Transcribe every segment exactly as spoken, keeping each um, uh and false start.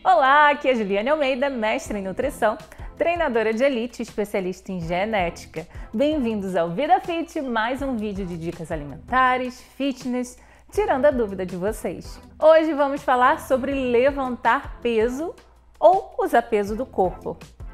Olá, aqui é Juliane Almeida, mestre em nutrição, treinadora de elite e especialista em genética. Bem-vindos ao Vida Fit, mais um vídeo de dicas alimentares, fitness, tirando a dúvida de vocês. Hoje vamos falar sobre levantar peso ou usar peso do corpo.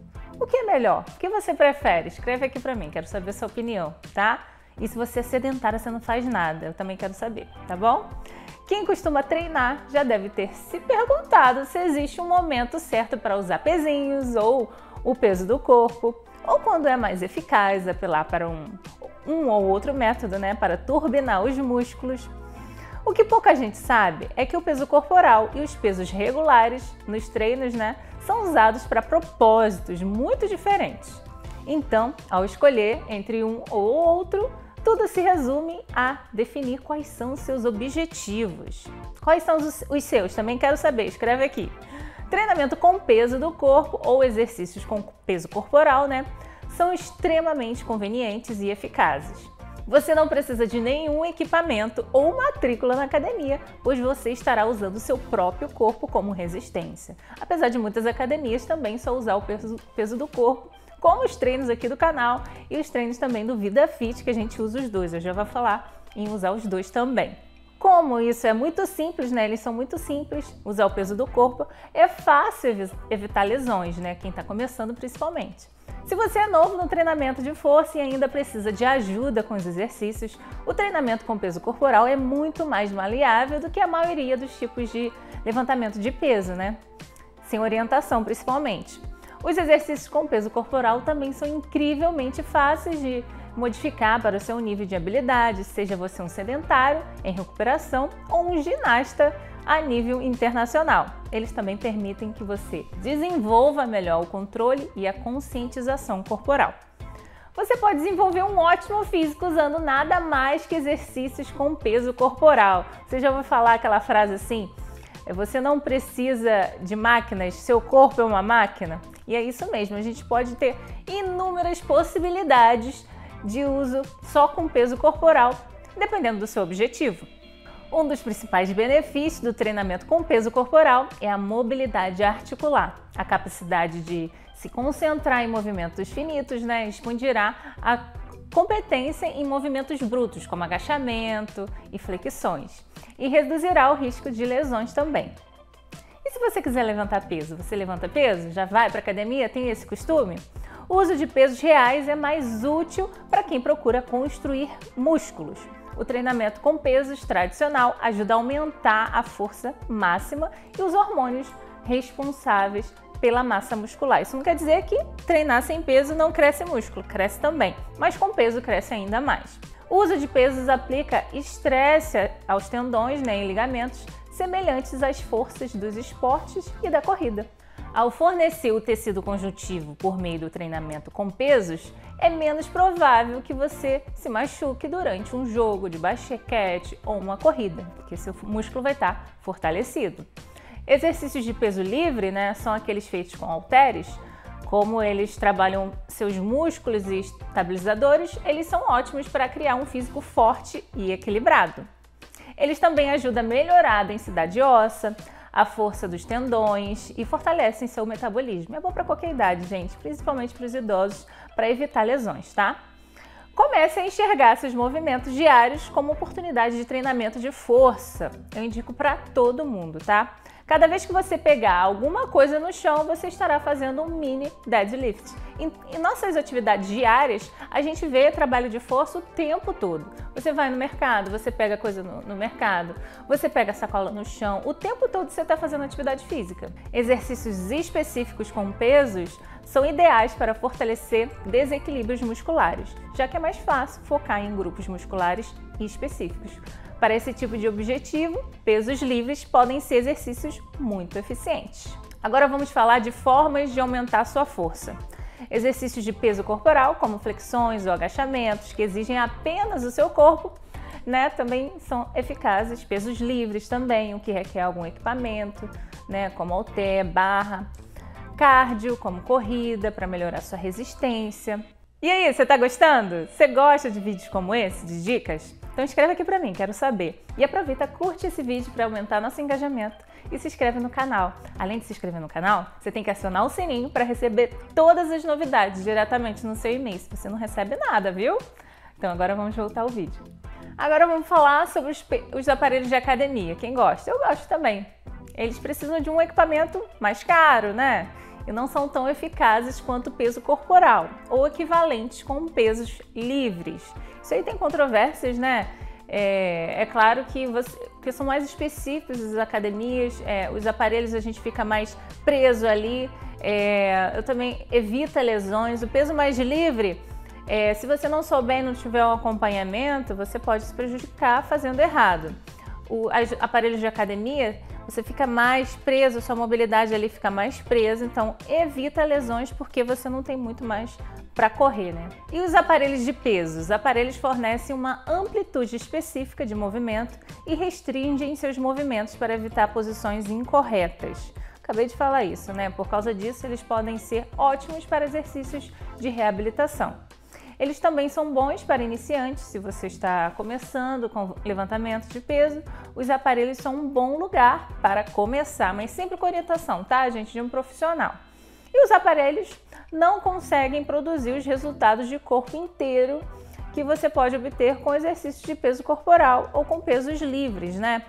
O que é melhor? O que você prefere? Escreve aqui pra mim, quero saber a sua opinião, tá? E se você é sedentária, você não faz nada, eu também quero saber, tá bom? Quem costuma treinar já deve ter se perguntado se existe um momento certo para usar pezinhos ou o peso do corpo, ou quando é mais eficaz apelar para um, um ou outro método, né, para turbinar os músculos. O que pouca gente sabe é que o peso corporal e os pesos regulares nos treinos, né, são usados para propósitos muito diferentes. Então, ao escolher entre um ou outro, tudo se resume a definir quais são os seus objetivos. Quais são os, os seus? Também quero saber, escreve aqui. Treinamento com peso do corpo ou exercícios com peso corporal, né, são extremamente convenientes e eficazes. Você não precisa de nenhum equipamento ou matrícula na academia, pois você estará usando o seu próprio corpo como resistência. Apesar de muitas academias também só usar o peso, peso do corpo, como os treinos aqui do canal e os treinos também do Vida Fit, que a gente usa os dois. Eu já vou falar em usar os dois também. Como isso é muito simples, né? Eles são muito simples, usar o peso do corpo, é fácil evitar lesões, né? Quem está começando principalmente. Se você é novo no treinamento de força e ainda precisa de ajuda com os exercícios, o treinamento com peso corporal é muito mais maleável do que a maioria dos tipos de levantamento de peso, né? Sem orientação, principalmente. Os exercícios com peso corporal também são incrivelmente fáceis de modificar para o seu nível de habilidade, seja você um sedentário em recuperação ou um ginasta a nível internacional. Eles também permitem que você desenvolva melhor o controle e a conscientização corporal. Você pode desenvolver um ótimo físico usando nada mais que exercícios com peso corporal. Você já ouviu falar aquela frase assim? Você não precisa de máquinas, seu corpo é uma máquina? E é isso mesmo, a gente pode ter inúmeras possibilidades de uso só com peso corporal, dependendo do seu objetivo. Um dos principais benefícios do treinamento com peso corporal é a mobilidade articular, a capacidade de se concentrar em movimentos finitos, né, expandirá a competência em movimentos brutos, como agachamento e flexões, e reduzirá o risco de lesões também. E se você quiser levantar peso, você levanta peso? Já vai para a academia? Tem esse costume? O uso de pesos reais é mais útil para quem procura construir músculos. O treinamento com pesos tradicional ajuda a aumentar a força máxima e os hormônios responsáveis pela massa muscular. Isso não quer dizer que treinar sem peso não cresce músculo, cresce também, mas com peso cresce ainda mais. O uso de pesos aplica estresse aos tendões, né, e ligamentos, semelhantes às forças dos esportes e da corrida. Ao fornecer o tecido conjuntivo por meio do treinamento com pesos, é menos provável que você se machuque durante um jogo de basquete ou uma corrida, porque seu músculo vai estar fortalecido. Exercícios de peso livre, né, são aqueles feitos com halteres. Como eles trabalham seus músculos e estabilizadores, eles são ótimos para criar um físico forte e equilibrado. Eles também ajudam a melhorar a densidade óssea, a força dos tendões e fortalecem seu metabolismo. É bom para qualquer idade, gente, principalmente para os idosos, para evitar lesões, tá? Comece a enxergar seus movimentos diários como oportunidade de treinamento de força. Eu indico para todo mundo, tá? Cada vez que você pegar alguma coisa no chão, você estará fazendo um mini deadlift. Em, em nossas atividades diárias, a gente vê trabalho de força o tempo todo. Você vai no mercado, você pega coisa no, no mercado, você pega a sacola no chão, o tempo todo você está fazendo atividade física. Exercícios específicos com pesos são ideais para fortalecer desequilíbrios musculares, já que é mais fácil focar em grupos musculares específicos. Para esse tipo de objetivo, pesos livres podem ser exercícios muito eficientes. Agora vamos falar de formas de aumentar sua força. Exercícios de peso corporal, como flexões ou agachamentos, que exigem apenas o seu corpo, né, também são eficazes. Pesos livres também, o que requer algum equipamento, né, como halter, barra. Cardio, como corrida, para melhorar sua resistência. E aí, você tá gostando? Você gosta de vídeos como esse, de dicas? Então escreve aqui pra mim, quero saber. E aproveita, curte esse vídeo para aumentar nosso engajamento e se inscreve no canal. Além de se inscrever no canal, você tem que acionar o sininho para receber todas as novidades diretamente no seu e-mail, se você não recebe nada, viu? Então agora vamos voltar ao vídeo. Agora vamos falar sobre os, os aparelhos de academia. Quem gosta? Eu gosto também. Eles precisam de um equipamento mais caro, né? E não são tão eficazes quanto o peso corporal, ou equivalentes com pesos livres. Isso aí tem controvérsias, né? É, é claro que, você, que são mais específicos as academias, é, os aparelhos a gente fica mais preso ali, é, eu também evita lesões. O peso mais livre, é, se você não souber e não tiver um acompanhamento, você pode se prejudicar fazendo errado. O, os aparelhos de academia, você fica mais preso, sua mobilidade ali fica mais presa, então evita lesões porque você não tem muito mais para correr, né? E os aparelhos de peso? Os aparelhos fornecem uma amplitude específica de movimento e restringem seus movimentos para evitar posições incorretas. Acabei de falar isso, né? Por causa disso, eles podem ser ótimos para exercícios de reabilitação. Eles também são bons para iniciantes, se você está começando com levantamento de peso, os aparelhos são um bom lugar para começar, mas sempre com orientação, tá, gente, de um profissional. E os aparelhos não conseguem produzir os resultados de corpo inteiro que você pode obter com exercícios de peso corporal ou com pesos livres, né?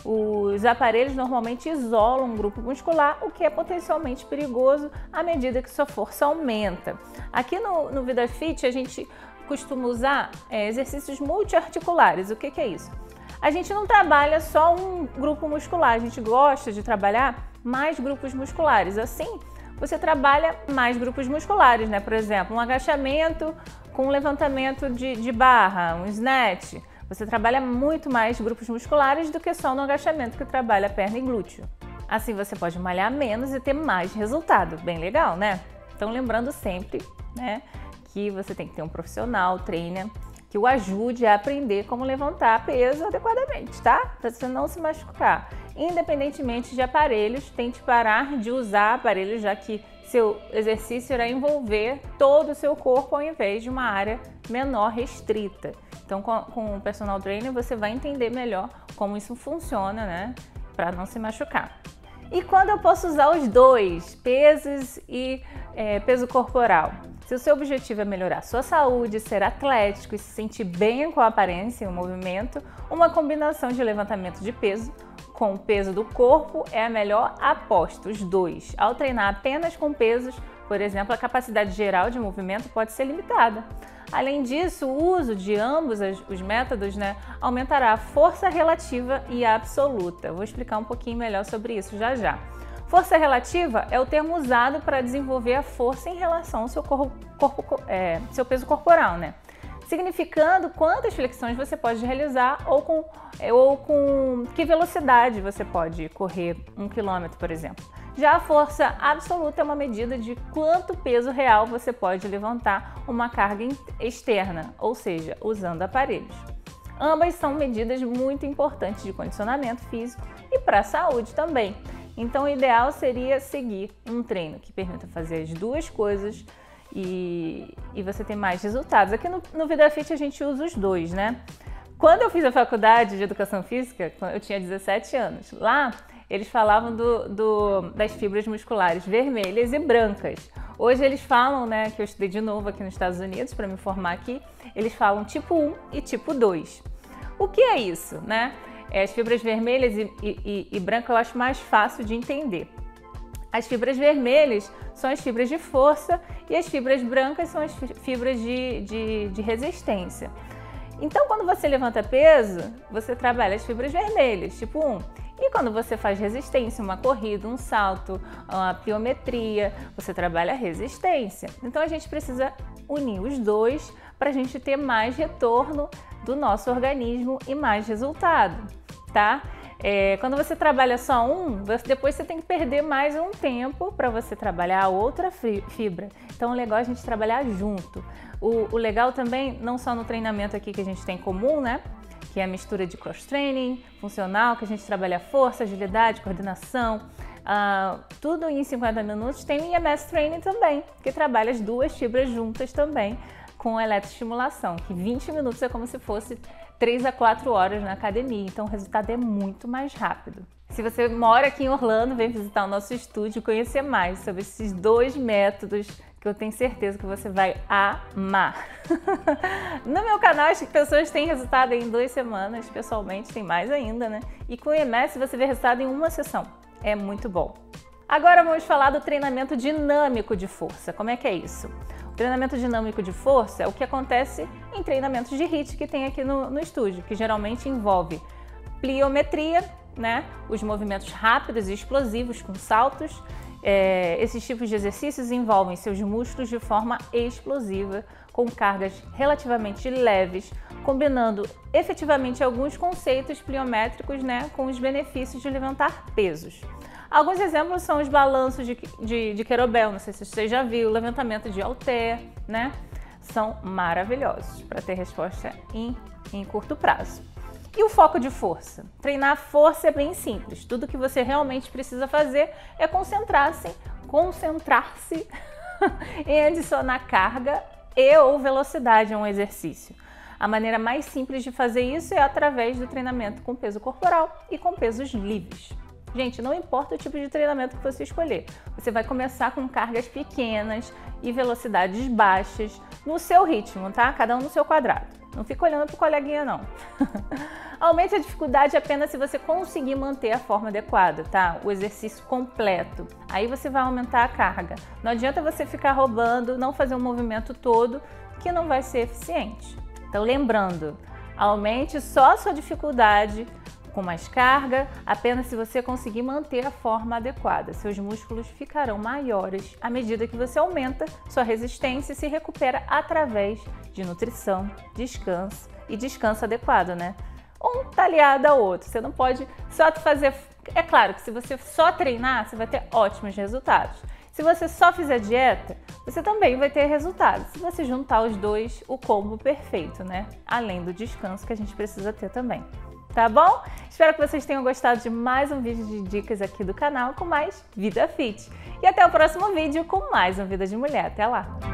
Os aparelhos normalmente isolam um grupo muscular, o que é potencialmente perigoso à medida que sua força aumenta. Aqui no, no VidaFit a gente costuma usar é, exercícios multiarticulares. O que, que é isso? A gente não trabalha só um grupo muscular, a gente gosta de trabalhar mais grupos musculares. Assim, você trabalha mais grupos musculares, né? Por exemplo, um agachamento com um levantamento de, de barra, um snatch. Você trabalha muito mais grupos musculares do que só no agachamento que trabalha perna e glúteo. Assim você pode malhar menos e ter mais resultado. Bem legal, né? Então lembrando sempre, né, que você tem que ter um profissional, trainer, que o ajude a aprender como levantar peso adequadamente, tá? Para você não se machucar. Independentemente de aparelhos, tente parar de usar aparelhos, já que seu exercício irá envolver todo o seu corpo ao invés de uma área menor restrita. Então, com, com o personal trainer, você vai entender melhor como isso funciona, né? Para não se machucar. E quando eu posso usar os dois, pesos e é, peso corporal? Se o seu objetivo é melhorar sua saúde, ser atlético e se sentir bem com a aparência e o movimento, uma combinação de levantamento de peso com o peso do corpo é a melhor aposta, os dois. Ao treinar apenas com pesos, por exemplo, a capacidade geral de movimento pode ser limitada. Além disso, o uso de ambos os métodos, né, aumentará a força relativa e a absoluta. Eu vou explicar um pouquinho melhor sobre isso já já. Força relativa é o termo usado para desenvolver a força em relação ao seu, corpo, corpo, é, seu peso corporal, né? Significando quantas flexões você pode realizar ou com, ou com que velocidade você pode correr um quilômetro, por exemplo. Já a força absoluta é uma medida de quanto peso real você pode levantar uma carga externa, ou seja, usando aparelhos. Ambas são medidas muito importantes de condicionamento físico e para a saúde também. Então o ideal seria seguir um treino que permita fazer as duas coisas e, e você ter mais resultados. Aqui no, no VidaFit a gente usa os dois, né? Quando eu fiz a faculdade de Educação Física, eu tinha dezessete anos. Lá eles falavam do, do, das fibras musculares vermelhas e brancas. Hoje eles falam, né, que eu estudei de novo aqui nos Estados Unidos para me formar aqui, eles falam tipo um e tipo dois. O que é isso, né? As fibras vermelhas e, e, e branca eu acho mais fácil de entender. As fibras vermelhas são as fibras de força e as fibras brancas são as fibras de, de, de resistência. Então, quando você levanta peso, você trabalha as fibras vermelhas, tipo um. E quando você faz resistência, uma corrida, um salto, uma pliometria, você trabalha a resistência. Então, a gente precisa unir os dois para a gente ter mais retorno do nosso organismo e mais resultado, tá? É, quando você trabalha só um, depois você tem que perder mais um tempo para você trabalhar a outra fibra. Então, o legal é a gente trabalhar junto. O, o legal também, não só no treinamento aqui que a gente tem em comum, né? Que é a mistura de cross-training, funcional, que a gente trabalha força, agilidade, coordenação, uh, tudo em cinquenta minutos. Tem o E M S Training também, que trabalha as duas fibras juntas também, com eletroestimulação, que vinte minutos é como se fosse três a quatro horas na academia, então o resultado é muito mais rápido. Se você mora aqui em Orlando, vem visitar o nosso estúdio e conhecer mais sobre esses dois métodos que eu tenho certeza que você vai amar. No meu canal, as pessoas têm resultado em duas semanas, pessoalmente tem mais ainda, né? E com o I M S você vê resultado em uma sessão. É muito bom. Agora vamos falar do treinamento dinâmico de força. Como é que é isso? O treinamento dinâmico de força é o que acontece em treinamentos de HIIT que tem aqui no, no estúdio, que geralmente envolve pliometria, né? Os movimentos rápidos e explosivos com saltos. É, esses tipos de exercícios envolvem seus músculos de forma explosiva, com cargas relativamente leves, combinando efetivamente alguns conceitos pliométricos, né, com os benefícios de levantar pesos. Alguns exemplos são os balanços de, de, de querobel, não sei se você já viu, levantamento de halter, né? São maravilhosos para ter resposta em, em curto prazo. E o foco de força? Treinar força é bem simples. Tudo que você realmente precisa fazer é concentrar-se, concentrar-se em adicionar carga e ou velocidade a um exercício. A maneira mais simples de fazer isso é através do treinamento com peso corporal e com pesos livres. Gente, não importa o tipo de treinamento que você escolher, você vai começar com cargas pequenas e velocidades baixas no seu ritmo, tá? Cada um no seu quadrado. Não fica olhando pro coleguinha, não. Aumente a dificuldade apenas se você conseguir manter a forma adequada, tá? O exercício completo. Aí você vai aumentar a carga. Não adianta você ficar roubando, não fazer um movimento todo, que não vai ser eficiente. Então, lembrando, aumente só a sua dificuldade com mais carga, apenas se você conseguir manter a forma adequada. Seus músculos ficarão maiores à medida que você aumenta sua resistência e se recupera através de nutrição, descanso e descanso adequado, né? Um tá aliado ao outro. Você não pode só fazer... É claro que se você só treinar, você vai ter ótimos resultados. Se você só fizer dieta, você também vai ter resultados. Se você juntar os dois, o combo perfeito, né? Além do descanso que a gente precisa ter também. Tá bom? Espero que vocês tenham gostado de mais um vídeo de dicas aqui do canal com mais Vida Fit. E até o próximo vídeo com mais um Vida de Mulher. Até lá!